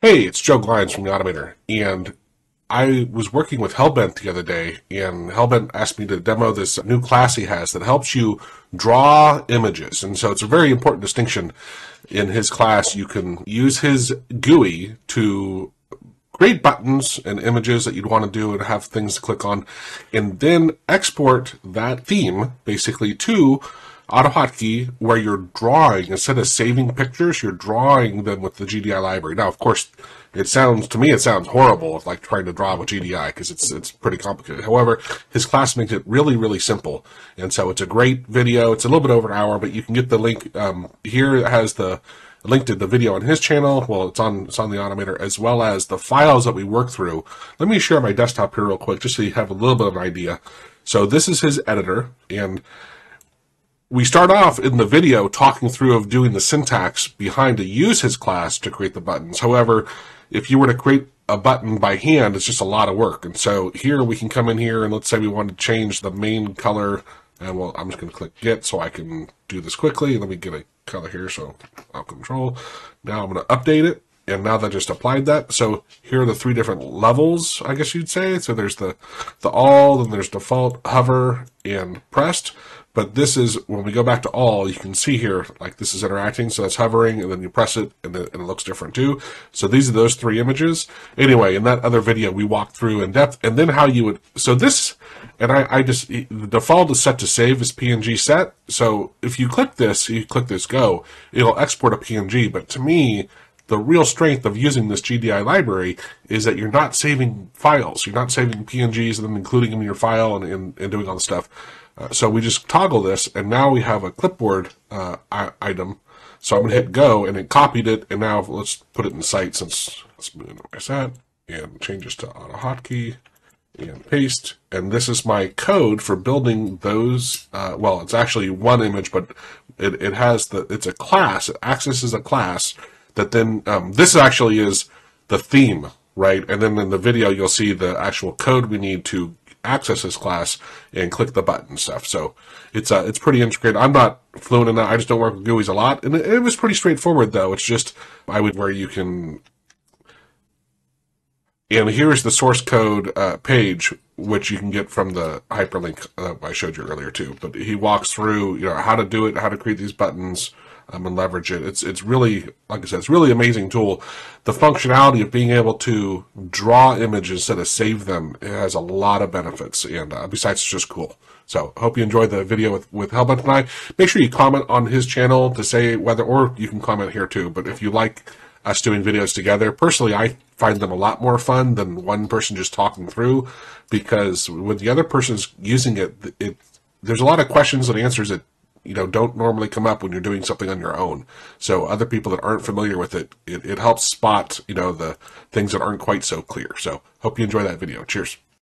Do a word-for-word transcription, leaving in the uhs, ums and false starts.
Hey, it's Joe Glines from the Automator, and I was working with Hellbent the other day, and Hellbent asked me to demo this new class he has that helps you draw images. And so it's a very important distinction in his class. You can use his G U I to create buttons and images that you'd want to do and have things to click on, and then export that theme basically to AutoHotkey, where you're drawing, instead of saving pictures, you're drawing them with the G D I library. Now, of course, it sounds, to me, it sounds horrible of like trying to draw with G D I because it's it's pretty complicated. However, his class makes it really, really simple. And so it's a great video. It's a little bit over an hour, but you can get the link um, here. It has the link to the video on his channel. Well, it's on, it's on the Automator, as well as the files that we work through. Let me share my desktop here real quick, just so you have a little bit of an idea. So this is his editor, and we start off in the video talking through of doing the syntax behind to use his class to create the buttons. However, if you were to create a button by hand, it's just a lot of work. And so here we can come in here, and let's say we want to change the main color. And well, I'm just going to click Get so I can do this quickly. Let me get a color here, so I'll control. Now I'm going to update it. And now that I just applied that, so here are the three different levels, I guess you'd say. So there's the, the all, then there's default, hover, and pressed. But this is, when we go back to all, you can see here, like this is interacting, so that's hovering, and then you press it, and it, and it looks different too. So these are those three images. Anyway, in that other video, we walked through in depth, and then how you would, so this, and I, I just, the default is set to save as P N G set. So if you click this, you click this go, it'll export a P N G. But to me, the real strength of using this G D I library is that you're not saving files. You're not saving P N Gs and then including them in your file and, and, and doing all the stuff. Uh, so we just toggle this, and now we have a clipboard uh, item. So I'm going to hit go, and it copied it, and now let's put it in Sight, since let's minimize that, and change this to AutoHotkey, and paste. And this is my code for building those. Uh, well, it's actually one image, but it, it has the, it's a class. It accesses a class that then, um, this actually is the theme, right? And then in the video, you'll see the actual code we need to access this class and click the button stuff. So it's uh, it's pretty integrated. I'm not fluent in that. I just don't work with G U Is a lot. And it, it was pretty straightforward, though. It's just, I would, where you can, and here's the source code uh, page, which you can get from the hyperlink uh, I showed you earlier, too. But he walks through, you know, how to do it, how to create these buttons, Um, and leverage it. It's it's really, like I said, it's a really amazing tool. The functionality of being able to draw images instead of save them, it has a lot of benefits, and uh, besides, it's just cool. So, hope you enjoyed the video with, with Hellbent and I. Make sure you comment on his channel to say whether, or you can comment here too, but if you like us doing videos together, personally, I find them a lot more fun than one person just talking through, because when the other person's using it, it there's a lot of questions and answers that you know, don't normally come up when you're doing something on your own. So other people that aren't familiar with it, it, it helps spot, you know, the things that aren't quite so clear. So hope you enjoy that video. Cheers.